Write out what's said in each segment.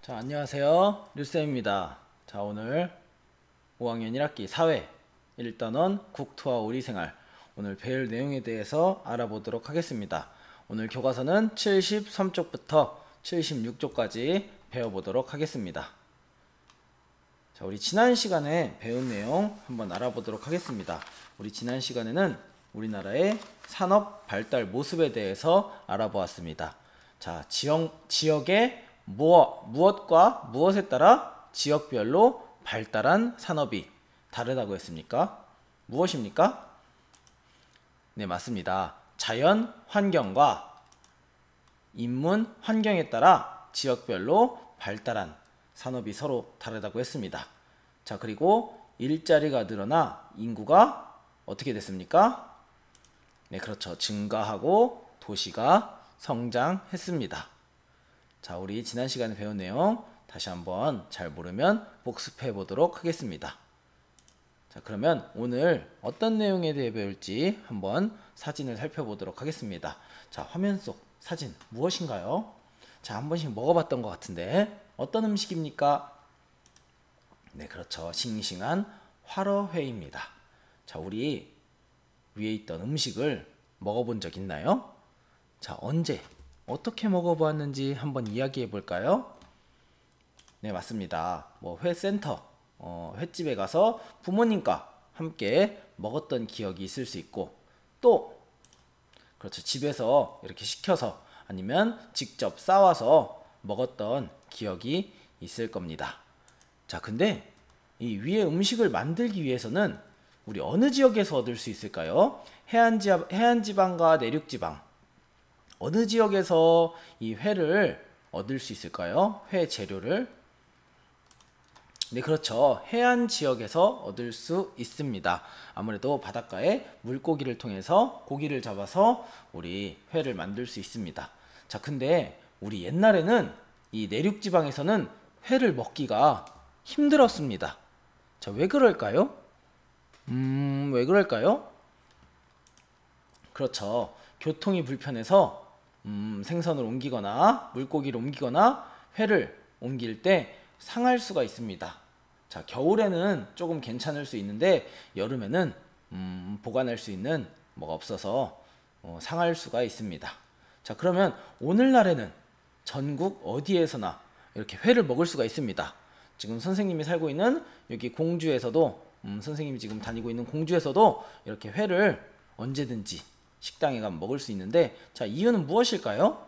자, 안녕하세요. 류쌤입니다. 자, 오늘 5학년 1학기 사회 1단원 국토와 우리생활 오늘 배울 내용에 대해서 알아보도록 하겠습니다. 오늘 교과서는 73쪽부터 76쪽까지 배워보도록 하겠습니다. 자, 우리 지난 시간에 배운 내용 한번 알아보도록 하겠습니다. 우리 지난 시간에는 우리나라의 산업 발달 모습에 대해서 알아보았습니다. 자, 지역의 무엇과 무엇에 따라 지역별로 발달한 산업이 다르다고 했습니까? 무엇입니까? 네, 맞습니다. 자연 환경과 인문 환경에 따라 지역별로 발달한 산업이 서로 다르다고 했습니다. 자, 그리고 일자리가 늘어나 인구가 어떻게 됐습니까? 네, 그렇죠. 증가하고 도시가 성장했습니다. 자, 우리 지난 시간에 배운 내용 다시 한번 잘 모르면 복습해 보도록 하겠습니다. 자, 그러면 오늘 어떤 내용에 대해 배울지 한번 사진을 살펴보도록 하겠습니다. 자, 화면 속 사진 무엇인가요? 자, 한 번씩 먹어봤던 것 같은데 어떤 음식입니까? 네, 그렇죠. 싱싱한 화로회입니다. 자, 우리 위에 있던 음식을 먹어본 적 있나요? 자, 언제 어떻게 먹어보았는지 한번 이야기해 볼까요? 네, 맞습니다. 회센터, 횟집에 가서 부모님과 함께 먹었던 기억이 있을 수 있고, 또 그렇죠, 집에서 이렇게 시켜서 아니면 직접 싸와서 먹었던 기억이 있을 겁니다. 자, 근데 이 위에 음식을 만들기 위해서는 우리 어느 지역에서 얻을 수 있을까요? 해안지방과 내륙지방, 어느 지역에서 이 회를 얻을 수 있을까요? 회 재료를? 네, 그렇죠. 해안 지역에서 얻을 수 있습니다. 아무래도 바닷가에 물고기를 통해서 고기를 잡아서 우리 회를 만들 수 있습니다. 자, 근데 우리 옛날에는 이 내륙 지방에서는 회를 먹기가 힘들었습니다. 자, 왜 그럴까요? 왜 그럴까요? 그렇죠. 교통이 불편해서 생선을 옮기거나 물고기를 옮기거나 회를 옮길 때 상할 수가 있습니다. 자, 겨울에는 조금 괜찮을 수 있는데 여름에는 보관할 수 있는 뭐가 없어서 상할 수가 있습니다. 자, 그러면 오늘날에는 전국 어디에서나 이렇게 회를 먹을 수가 있습니다. 지금 선생님이 살고 있는 여기 공주에서도 선생님이 지금 다니고 있는 공주에서도 이렇게 회를 언제든지 식당에 가면 먹을 수 있는데, 자, 이유는 무엇일까요?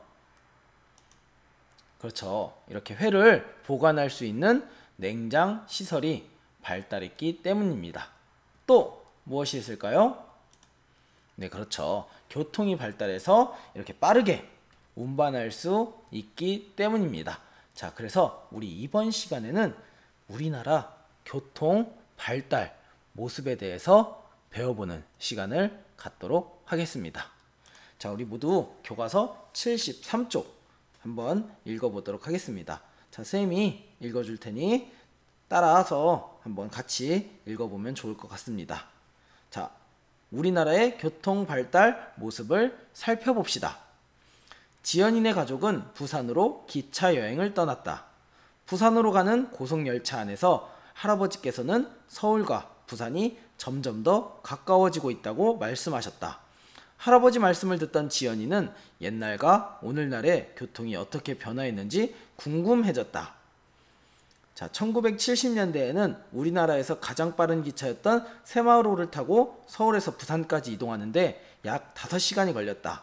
그렇죠. 이렇게 회를 보관할 수 있는 냉장 시설이 발달했기 때문입니다. 또 무엇이 있을까요? 네, 그렇죠. 교통이 발달해서 이렇게 빠르게 운반할 수 있기 때문입니다. 자, 그래서 우리 이번 시간에는 우리나라 교통 발달 모습에 대해서 배워보는 시간을 갖도록 하겠습니다. 자, 우리 모두 교과서 73쪽 한번 읽어보도록 하겠습니다. 자, 쌤이 읽어줄 테니 따라서 한번 같이 읽어보면 좋을 것 같습니다. 자, 우리나라의 교통 발달 모습을 살펴봅시다. 지연이네 가족은 부산으로 기차 여행을 떠났다. 부산으로 가는 고속열차 안에서 할아버지께서는 서울과 부산이 점점 더 가까워지고 있다고 말씀하셨다. 할아버지 말씀을 듣던 지연이는 옛날과 오늘날의 교통이 어떻게 변화했는지 궁금해졌다. 자, 1970년대에는 우리나라에서 가장 빠른 기차였던 새마을호를 타고 서울에서 부산까지 이동하는데 약 5시간이 걸렸다.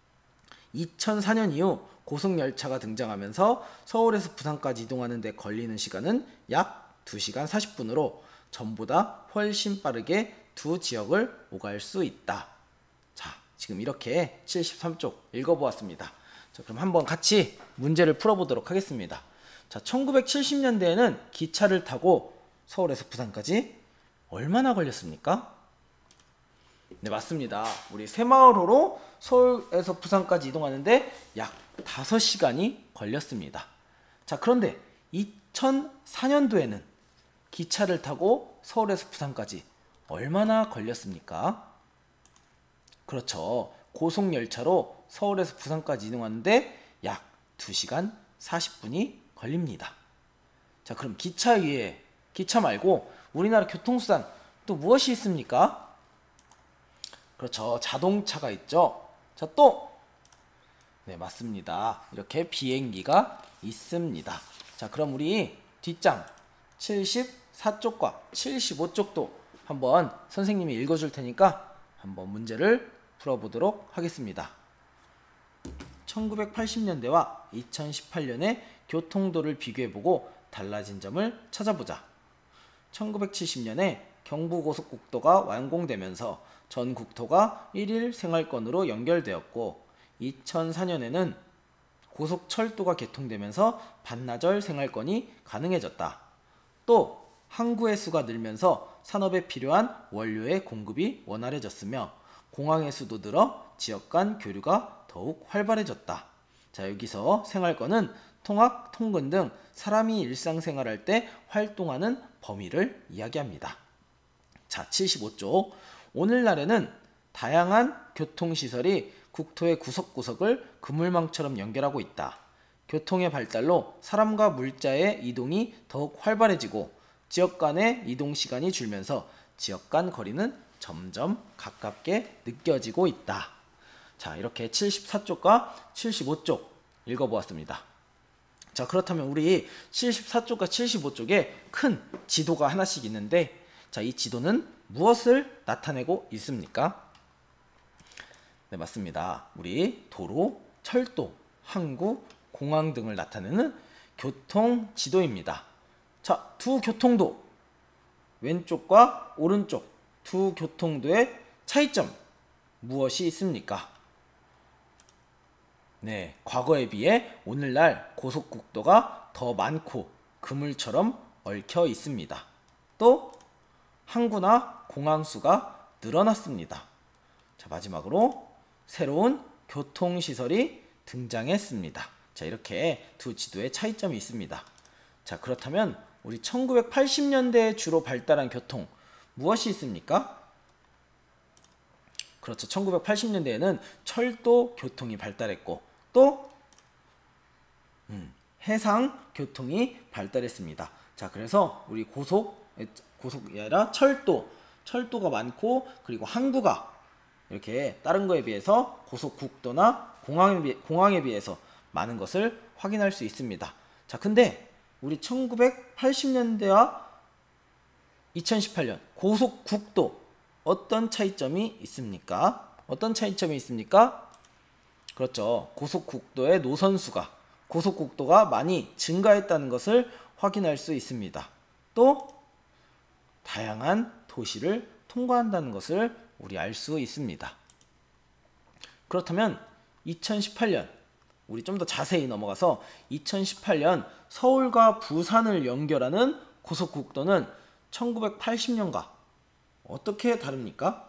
2004년 이후 고속열차가 등장하면서 서울에서 부산까지 이동하는 데 걸리는 시간은 약 2시간 40분으로 전보다 훨씬 빠르게 두 지역을 오갈 수 있다. 자, 지금 이렇게 73쪽 읽어보았습니다. 자, 그럼 한번 같이 문제를 풀어보도록 하겠습니다. 자, 1970년대에는 기차를 타고 서울에서 부산까지 얼마나 걸렸습니까? 네, 맞습니다. 우리 새마을호로 서울에서 부산까지 이동하는데 약 5시간이 걸렸습니다. 자, 그런데 2004년도에는 기차를 타고 서울에서 부산까지 얼마나 걸렸습니까? 그렇죠. 고속열차로 서울에서 부산까지 이동하는데 약 2시간 40분이 걸립니다. 자, 그럼 기차 위에, 기차 말고 우리나라 교통수단 또 무엇이 있습니까? 그렇죠. 자동차가 있죠. 자, 또 네, 맞습니다. 이렇게 비행기가 있습니다. 자, 그럼 우리 뒷장 74쪽과 75쪽도 한번 선생님이 읽어줄 테니까 한번 문제를 풀어보도록 하겠습니다. 1980년대와 2018년의 교통도를 비교해보고 달라진 점을 찾아보자. 1970년에 경부고속국도가 완공되면서 전 국토가 1일 생활권으로 연결되었고 2004년에는 고속철도가 개통되면서 반나절 생활권이 가능해졌다. 또 항구의 수가 늘면서 산업에 필요한 원료의 공급이 원활해졌으며 공항의 수도 늘어 지역 간 교류가 더욱 활발해졌다. 자, 여기서 생활권은 통학, 통근 등 사람이 일상생활할 때 활동하는 범위를 이야기합니다. 자, 75쪽. 오늘날에는 다양한 교통시설이 국토의 구석구석을 그물망처럼 연결하고 있다. 교통의 발달로 사람과 물자의 이동이 더욱 활발해지고 지역 간의 이동 시간이 줄면서 지역 간 거리는 점점 가깝게 느껴지고 있다. 자, 이렇게 74쪽과 75쪽 읽어보았습니다. 자, 그렇다면 우리 74쪽과 75쪽에 큰 지도가 하나씩 있는데, 자, 이 지도는 무엇을 나타내고 있습니까? 네, 맞습니다. 우리 도로, 철도, 항구, 공항 등을 나타내는 교통 지도입니다. 자, 두 교통도, 왼쪽과 오른쪽 두 교통도의 차이점 무엇이 있습니까? 네, 과거에 비해 오늘날 고속국도가 더 많고 그물처럼 얽혀 있습니다. 또 항구나 공항 수가 늘어났습니다. 자, 마지막으로 새로운 교통시설이 등장했습니다. 자, 이렇게 두 지도의 차이점이 있습니다. 자, 그렇다면 우리 1980년대에 주로 발달한 교통 무엇이 있습니까? 그렇죠. 1980년대에는 철도 교통이 발달했고 또 해상 교통이 발달했습니다. 자, 그래서 우리 고속이 아니라 철도가 많고, 그리고 항구가 이렇게 다른 거에 비해서 고속국도나 공항에 비해서 많은 것을 확인할 수 있습니다. 자, 근데 우리 1980년대와 2018년 고속국도 어떤 차이점이 있습니까? 어떤 차이점이 있습니까? 그렇죠. 고속국도의 노선수가, 고속국도가 많이 증가했다는 것을 확인할 수 있습니다. 또 다양한 도시를 통과한다는 것을 우리 알 수 있습니다. 그렇다면 2018년 우리 좀 더 자세히 넘어가서 2018년 서울과 부산을 연결하는 고속국도는 1980년과 어떻게 다릅니까?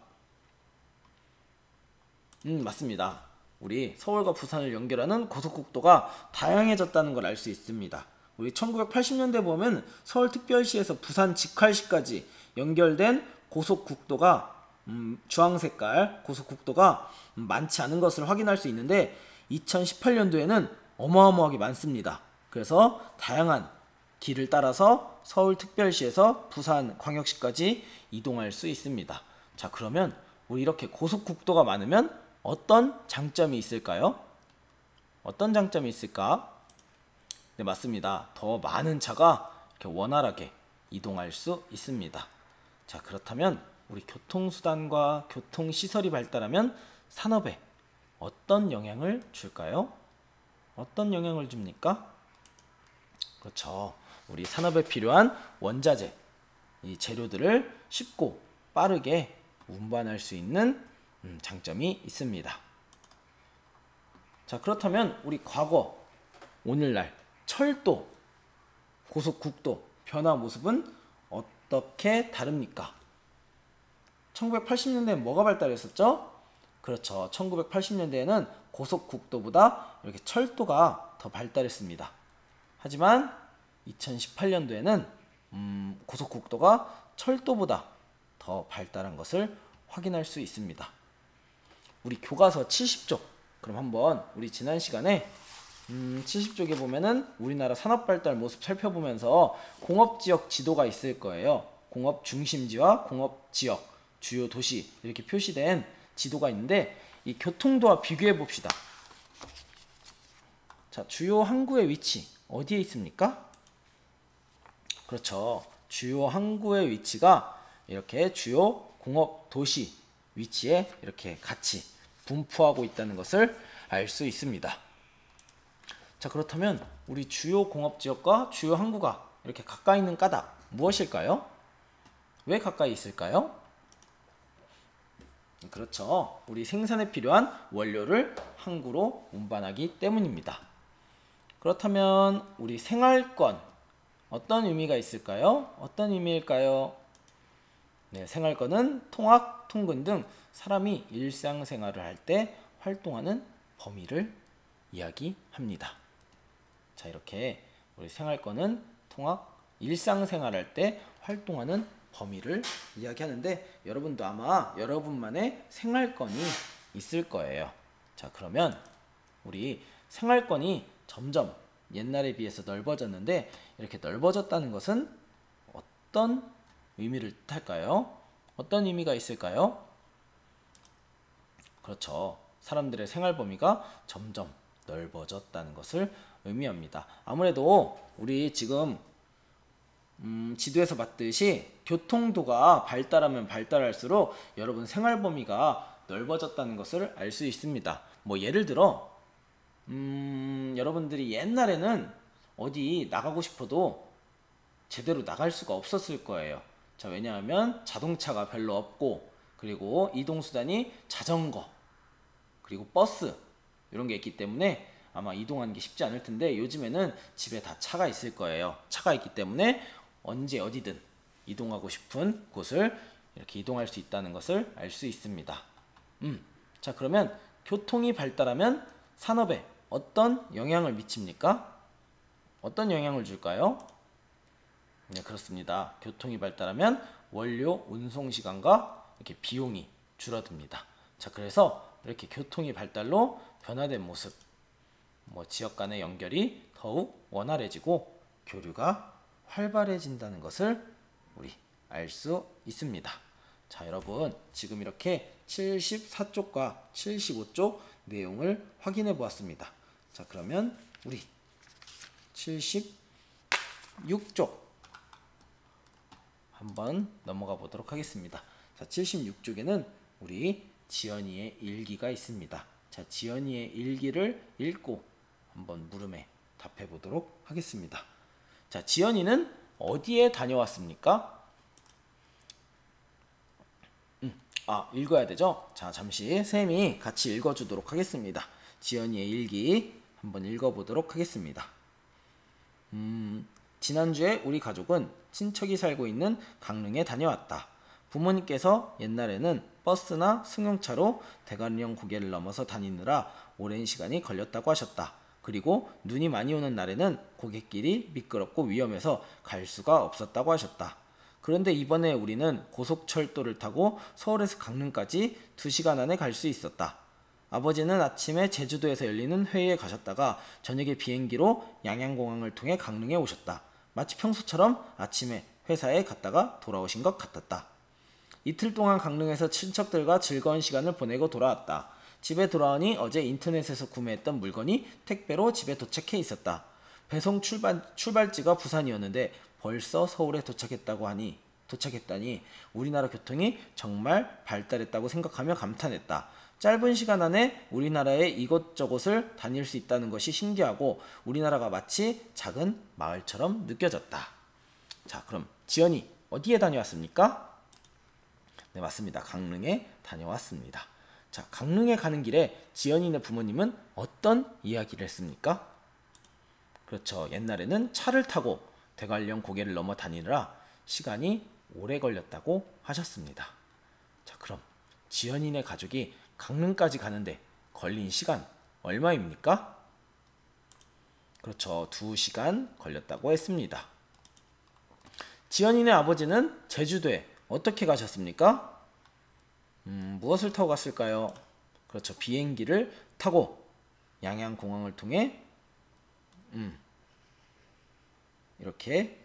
맞습니다. 우리 서울과 부산을 연결하는 고속국도가 다양해졌다는 걸 알 수 있습니다. 우리 1980년대 보면 서울특별시에서 부산 직할시까지 연결된 고속국도가 주황색깔 고속국도가 많지 않은 것을 확인할 수 있는데 2018년도에는 어마어마하게 많습니다. 그래서 다양한 길을 따라서 서울특별시에서 부산광역시까지 이동할 수 있습니다. 자, 그러면 우리 이렇게 고속국도가 많으면 어떤 장점이 있을까요? 어떤 장점이 있을까? 네, 맞습니다. 더 많은 차가 이렇게 원활하게 이동할 수 있습니다. 자, 그렇다면 우리 교통수단과 교통시설이 발달하면 산업에 어떤 영향을 줄까요? 어떤 영향을 줍니까? 그렇죠. 우리 산업에 필요한 원자재, 이 재료들을 쉽고 빠르게 운반할 수 있는 장점이 있습니다. 자, 그렇다면 우리 과거, 오늘날 철도, 고속국도 변화 모습은 어떻게 다릅니까? 1980년대에 뭐가 발달했었죠? 그렇죠. 1980년대에는 고속국도보다 이렇게 철도가 더 발달했습니다. 하지만 2018년도에는 고속국도가 철도보다 더 발달한 것을 확인할 수 있습니다. 우리 교과서 70쪽, 그럼 한번 우리 지난 시간에 70쪽에 보면은 우리나라 산업발달 모습 살펴보면서 공업지역 지도가 있을 거예요. 공업 중심지와 공업지역, 주요 도시 이렇게 표시된 지도가 있는데 이 교통도와 비교해 봅시다. 자, 주요 항구의 위치 어디에 있습니까? 그렇죠. 주요 항구의 위치가 이렇게 주요 공업 도시 위치에 이렇게 같이 분포하고 있다는 것을 알 수 있습니다. 자, 그렇다면 우리 주요 공업지역과 주요 항구가 이렇게 가까이 있는 까닭 무엇일까요? 왜 가까이 있을까요? 그렇죠. 우리 생산에 필요한 원료를 항구로 운반하기 때문입니다. 그렇다면 우리 생활권 어떤 의미가 있을까요? 어떤 의미일까요? 네, 생활권은 통학, 통근 등 사람이 일상생활을 할 때 활동하는 범위를 이야기합니다. 자, 이렇게 우리 생활권은 통학, 일상생활할 때 활동하는 범위를 이야기하는데 여러분도 아마 여러분만의 생활권이 있을 거예요. 자, 그러면 우리 생활권이 점점 옛날에 비해서 넓어졌는데 이렇게 넓어졌다는 것은 어떤 의미를 뜻할까요? 어떤 의미가 있을까요? 그렇죠. 사람들의 생활 범위가 점점 넓어졌다는 것을 의미합니다. 아무래도 우리 지금 지도에서 봤듯이 교통도가 발달하면 발달할수록 여러분 생활 범위가 넓어졌다는 것을 알 수 있습니다. 뭐 예를 들어 여러분들이 옛날에는 어디 나가고 싶어도 제대로 나갈 수가 없었을 거예요. 자, 왜냐하면 자동차가 별로 없고 그리고 이동수단이 자전거 그리고 버스 이런 게 있기 때문에 아마 이동하는 게 쉽지 않을 텐데 요즘에는 집에 다 차가 있을 거예요. 차가 있기 때문에 언제 어디든 이동하고 싶은 곳을 이렇게 이동할 수 있다는 것을 알 수 있습니다. 자, 그러면 교통이 발달하면 산업에 어떤 영향을 미칩니까? 어떤 영향을 줄까요? 네, 그렇습니다. 교통이 발달하면 원료 운송 시간과 이렇게 비용이 줄어듭니다. 자, 그래서 이렇게 교통이 발달로 변화된 모습, 뭐 지역 간의 연결이 더욱 원활해지고 교류가 활발해진다는 것을 우리 알 수 있습니다. 자, 여러분 지금 이렇게 74쪽과 75쪽 내용을 확인해 보았습니다. 자, 그러면 우리 76쪽 한번 넘어가 보도록 하겠습니다. 자, 76쪽에는 우리 지연이의 일기가 있습니다. 자, 지연이의 일기를 읽고 한번 물음에 답해 보도록 하겠습니다. 자, 지연이는 어디에 다녀왔습니까? 읽어야 되죠? 자, 잠시 쌤이 같이 읽어주도록 하겠습니다. 지연이의 일기 한번 읽어보도록 하겠습니다. 지난주에 우리 가족은 친척이 살고 있는 강릉에 다녀왔다. 부모님께서 옛날에는 버스나 승용차로 대관령 고개를 넘어서 다니느라 오랜 시간이 걸렸다고 하셨다. 그리고 눈이 많이 오는 날에는 고갯길이 미끄럽고 위험해서 갈 수가 없었다고 하셨다. 그런데 이번에 우리는 고속철도를 타고 서울에서 강릉까지 2시간 안에 갈 수 있었다. 아버지는 아침에 제주도에서 열리는 회의에 가셨다가 저녁에 비행기로 양양공항을 통해 강릉에 오셨다. 마치 평소처럼 아침에 회사에 갔다가 돌아오신 것 같았다. 이틀 동안 강릉에서 친척들과 즐거운 시간을 보내고 돌아왔다. 집에 돌아오니 어제 인터넷에서 구매했던 물건이 택배로 집에 도착해 있었다. 배송 출발지가 부산이었는데 벌써 서울에 도착했다니 우리나라 교통이 정말 발달했다고 생각하며 감탄했다. 짧은 시간 안에 우리나라의 이곳저곳을 다닐 수 있다는 것이 신기하고 우리나라가 마치 작은 마을처럼 느껴졌다. 자, 그럼 지연이 어디에 다녀왔습니까? 네, 맞습니다. 강릉에 다녀왔습니다. 자, 강릉에 가는 길에 지연이네 부모님은 어떤 이야기를 했습니까? 그렇죠. 옛날에는 차를 타고 대관령 고개를 넘어 다니느라 시간이 오래 걸렸다고 하셨습니다. 자, 그럼 지연이네 가족이 강릉까지 가는데 걸린 시간 얼마입니까? 그렇죠. 2시간 걸렸다고 했습니다. 지연이네 아버지는 제주도에 어떻게 가셨습니까? 무엇을 타고 갔을까요? 그렇죠. 비행기를 타고 양양공항을 통해 이렇게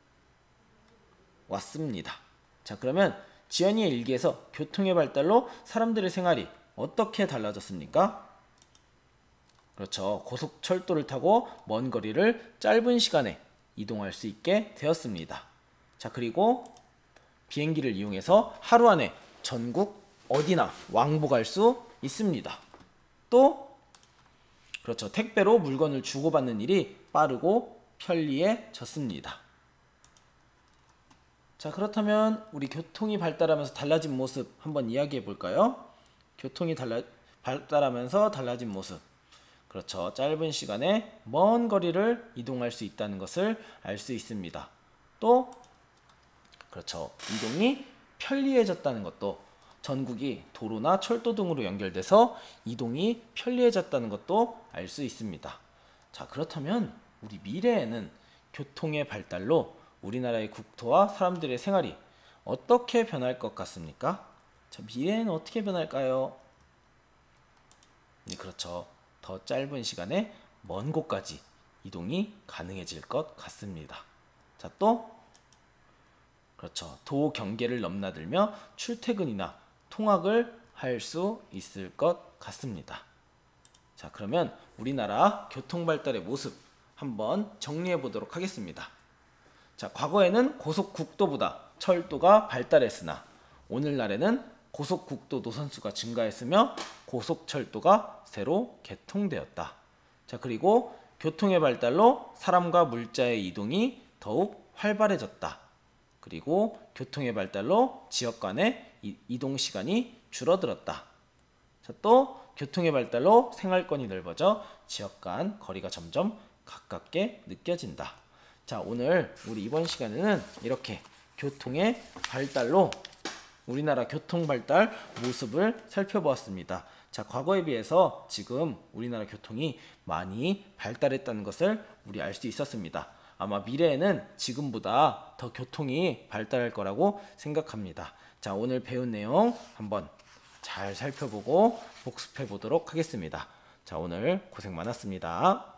왔습니다. 자, 그러면 지연이의 일기에서 교통의 발달로 사람들의 생활이 어떻게 달라졌습니까? 그렇죠. 고속철도를 타고 먼 거리를 짧은 시간에 이동할 수 있게 되었습니다. 자, 그리고 비행기를 이용해서 하루 안에 전국 어디나 왕복할 수 있습니다. 또 그렇죠. 택배로 물건을 주고받는 일이 빠르고 편리해졌습니다. 자, 그렇다면 우리 교통이 발달하면서 달라진 모습 한번 이야기해 볼까요? 교통이 발달하면서 달라진 모습. 그렇죠. 짧은 시간에 먼 거리를 이동할 수 있다는 것을 알 수 있습니다. 또 그렇죠. 이동이 편리해졌다는 것도, 전국이 도로나 철도 등으로 연결돼서 이동이 편리해졌다는 것도 알 수 있습니다. 자, 그렇다면 우리 미래에는 교통의 발달로 우리나라의 국토와 사람들의 생활이 어떻게 변할 것 같습니까? 자, 미래에는 어떻게 변할까요? 네, 그렇죠. 더 짧은 시간에 먼 곳까지 이동이 가능해질 것 같습니다. 자, 또 그렇죠. 도 경계를 넘나들며 출퇴근이나 통학을 할 수 있을 것 같습니다. 자, 그러면 우리나라 교통 발달의 모습 한번 정리해 보도록 하겠습니다. 자, 과거에는 고속국도보다 철도가 발달했으나 오늘날에는 고속국도 노선수가 증가했으며 고속철도가 새로 개통되었다. 자, 그리고 교통의 발달로 사람과 물자의 이동이 더욱 활발해졌다. 그리고 교통의 발달로 지역 간의 이동 시간이 줄어들었다. 자, 또 교통의 발달로 생활권이 넓어져 지역 간 거리가 점점 가깝게 느껴진다. 자, 오늘 우리 이번 시간에는 이렇게 교통의 발달로 우리나라 교통 발달 모습을 살펴보았습니다. 자, 과거에 비해서 지금 우리나라 교통이 많이 발달했다는 것을 우리 알 수 있었습니다. 아마 미래에는 지금보다 더 교통이 발달할 거라고 생각합니다. 자, 오늘 배운 내용 한번 잘 살펴보고 복습해 보도록 하겠습니다. 자, 오늘 고생 많았습니다.